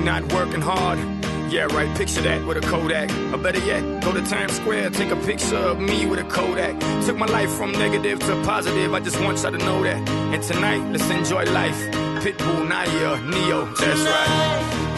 not working hard. Yeah, right, picture that with a Kodak. Or better yet, go to Times Square, take a picture of me with a Kodak. Took my life from negative to positive, I just want y'all to know that. And tonight, let's enjoy life. Pitbull, Naya, Neo, that's right.